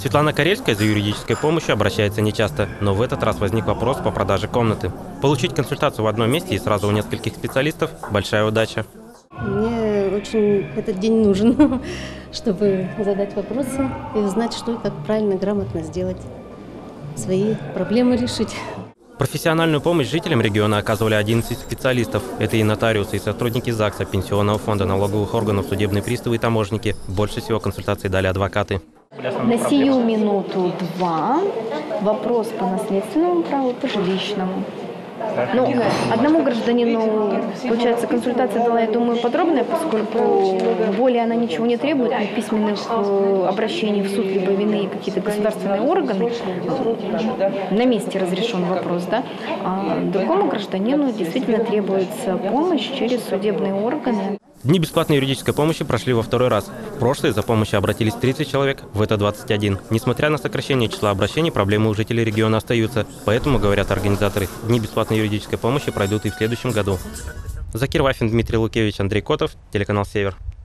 Светлана Карельская за юридической помощью обращается нечасто, но в этот раз возник вопрос по продаже комнаты. Получить консультацию в одном месте и сразу у нескольких специалистов – большая удача. Мне очень этот день нужен, чтобы задать вопросы и узнать, что и как правильно, грамотно сделать, свои проблемы решить. Профессиональную помощь жителям региона оказывали 11 специалистов. Это и нотариусы, и сотрудники ЗАГСа, Пенсионного фонда, налоговых органов, судебные приставы и таможенники. Больше всего консультаций дали адвокаты. На сию минуту 2. Вопрос по наследственному праву, по жилищному. Ну, одному гражданину, получается, консультация дала, я думаю, подробная, поскольку более она ничего не требует, ни письменных обращений в суд, либо вины какие-то государственные органы. На месте разрешен вопрос, да. А другому гражданину действительно требуется помощь через судебные органы. Дни бесплатной юридической помощи прошли во второй раз. В прошлые за помощью обратились 30 человек, в это 21. Несмотря на сокращение числа обращений, проблемы у жителей региона остаются. Поэтому, говорят организаторы, дни бесплатной юридической помощи пройдут и в следующем году. Закир Вафин, Дмитрий Лукевич, Андрей Котов, телеканал «Север».